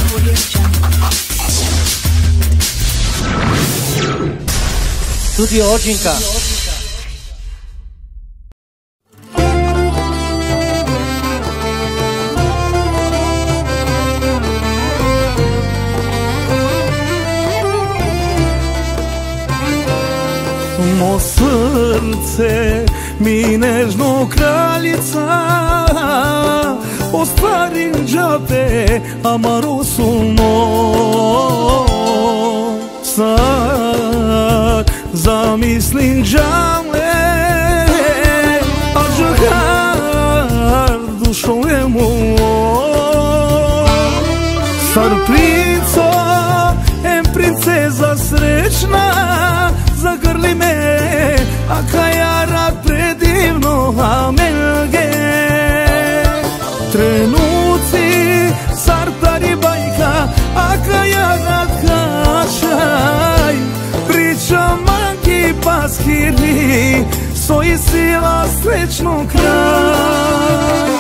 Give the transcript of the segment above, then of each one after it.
Studio Ođinka. Mo srce mi nežno kraljica, ostvarim džabe amarosulno. Sad zamislim džale, a džahar dušo je mulo. Sar princo, em princeza srećna, zagrli me, a kajarat predivno amelge. Trenuci, sartari bajka, a kajarat kašaj. Priča manki paskiri, soji sila srećno kraj.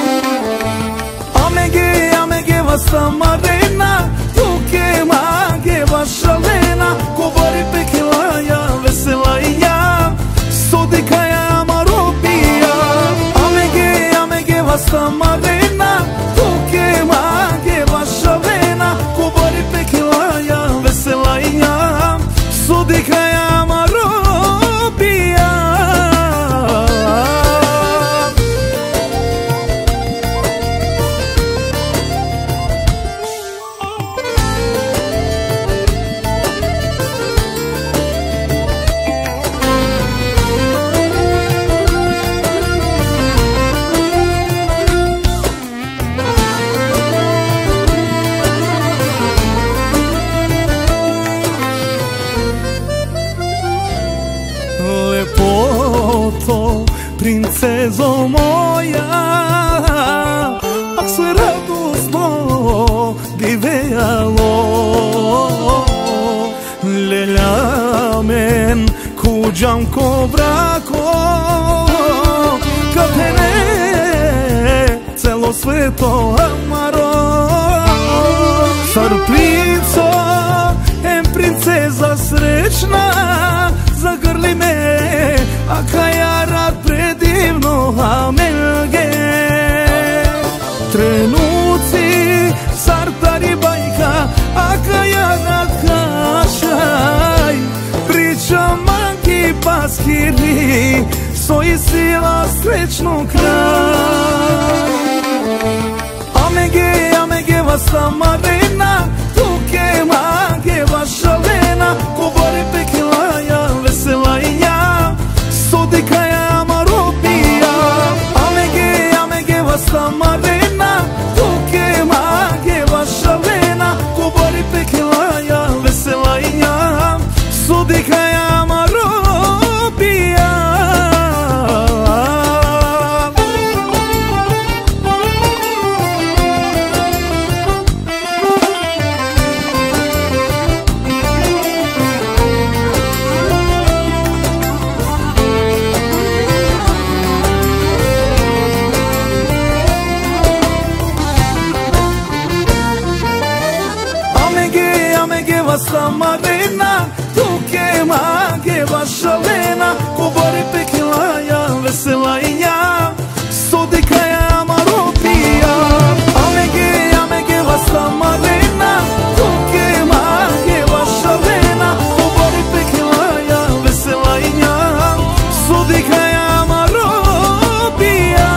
Amege vasta marena, tuke mage vaša lena, govori pekilaja, vesela i ja, sodikaja marobija. Amege vasta marena, tuke mage vaša lena, govori pekilaja, vesela i ja, sodikaja marobija. Princezo moja, ak sve radosno divejalo. Leljamen kuđam ko brako, kapene celo sveto amaro. Sar princo, em princeza srećna, zagrli me, a kajarat predivno amelge. Trenuci, sartari bajka, a kajarat kašaj. Priča manki paskiri, soji sila srećno kraj. Amege vasta marena, tuke mage vaša lena, govori pekilaja, vesela i ja, sodikaja marobija. Amege vasta marena, tuke mage vaša lena, govori pekilaja, vesela i ja, sodikaja marobija. Vasta marena, tuke mage vaša lena, govori pekilaja, vesela i ja, sodikaja marobija. Amege vasta marena, tuke mage vaša lena, govori pekilaja, vesela i ja, sodikaja marobija.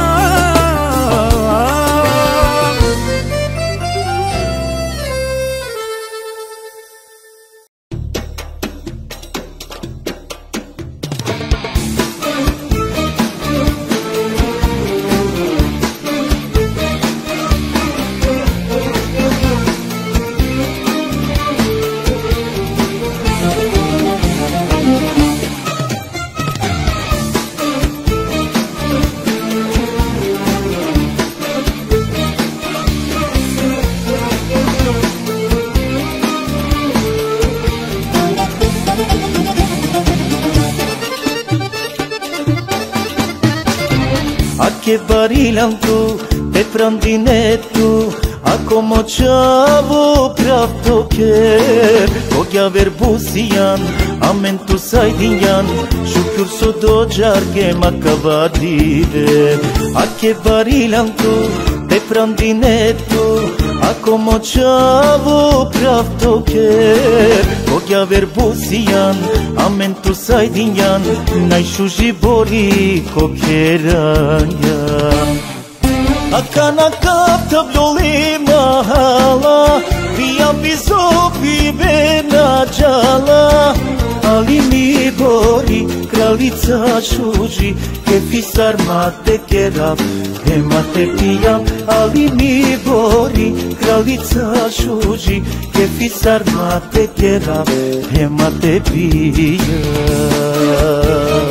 Che barilam tu, te prandine tu, Ako moçavu pravto ker Kogja verbusian Amen tu sajdinjan Şükür su dođarge makavadive Ake barilan tu Te prandinetu Ako moçavu pravto ker Kogja verbusian Amen tu sajdinjan Najšuži bori kokeranjan Akana kapta bljoli mahala Vija bizopi bena džala Ali mi bori kraljica šuži Kefisar mate kerav Hemate pijam Ali mi bori kraljica šuži Kefisar mate kerav Hemate pijam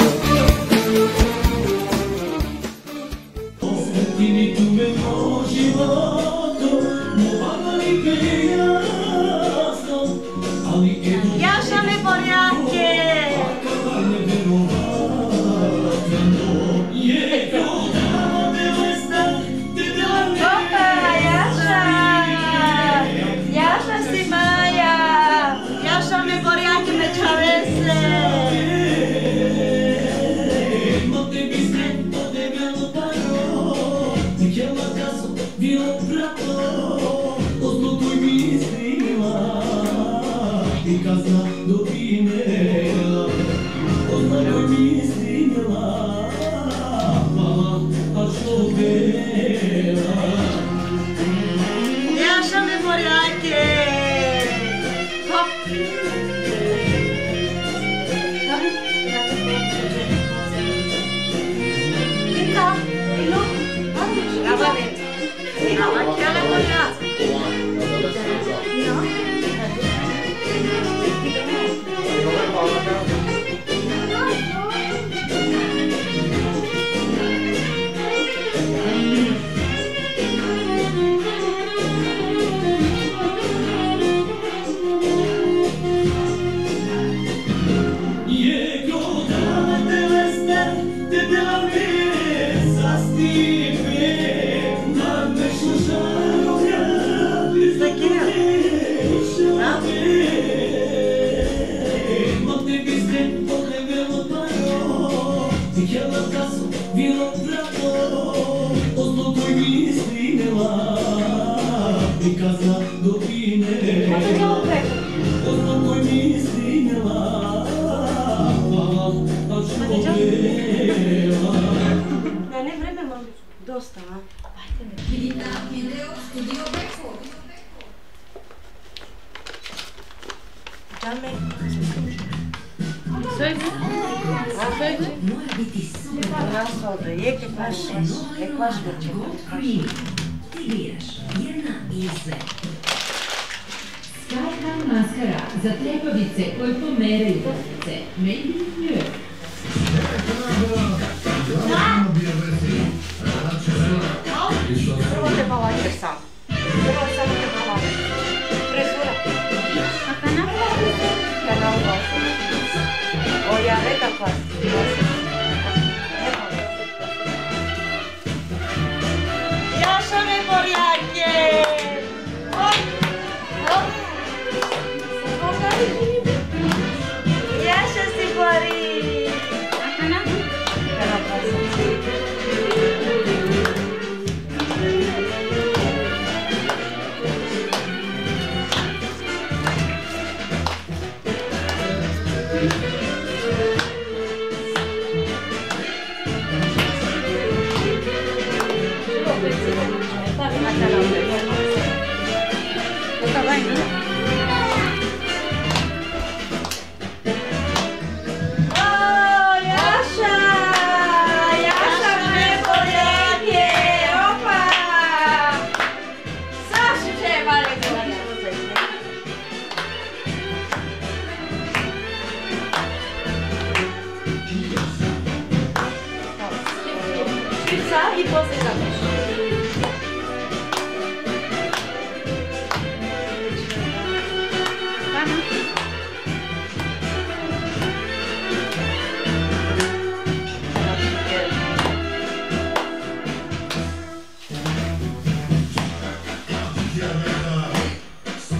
Za trepavice koje pomeraju novice. Made in New York. Prvo te palače sam. Prvo samo te palače. Frizura. A kanal? Kanal vaša. O, ja reka pasti. Jaša me borjake! Jaša si bori! A kanal? Kanal vaša.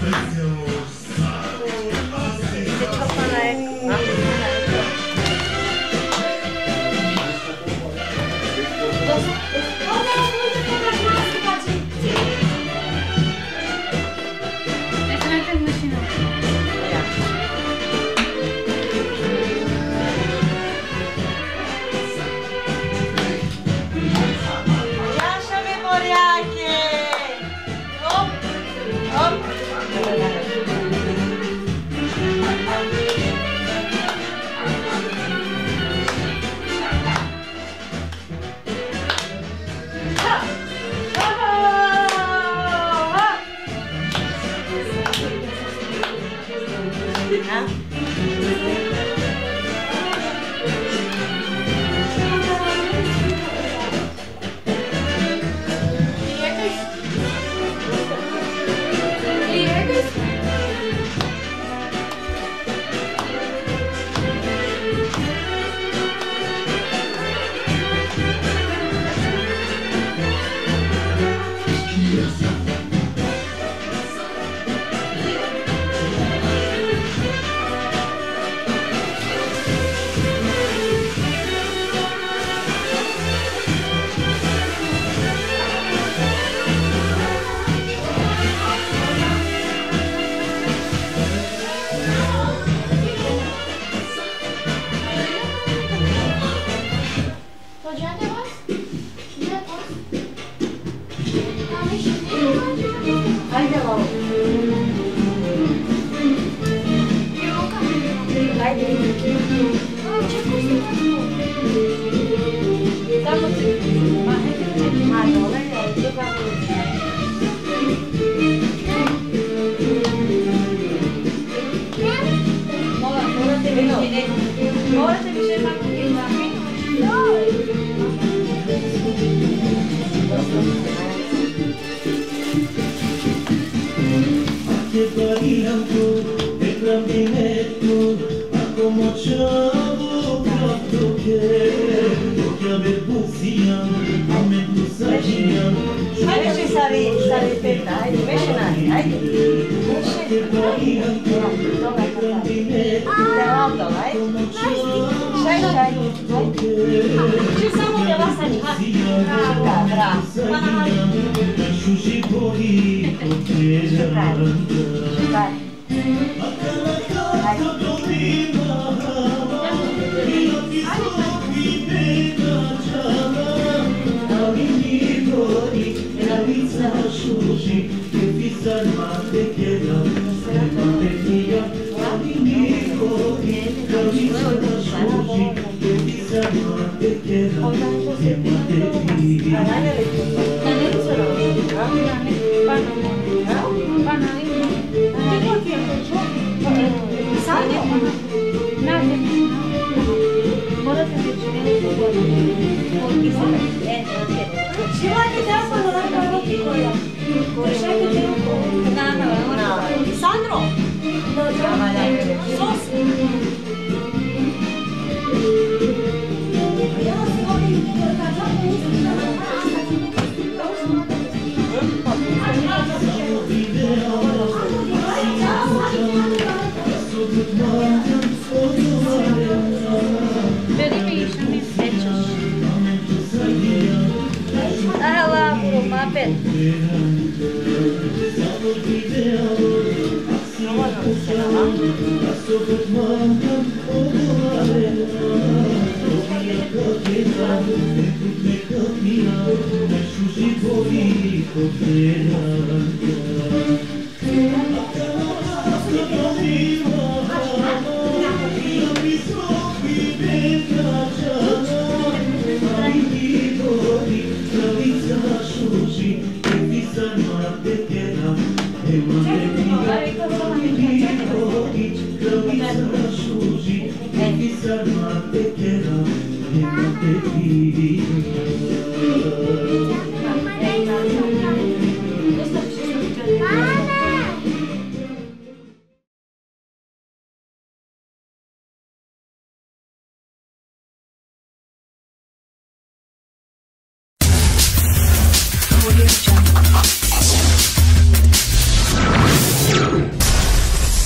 Hey,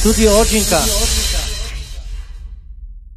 Studio Ođinka.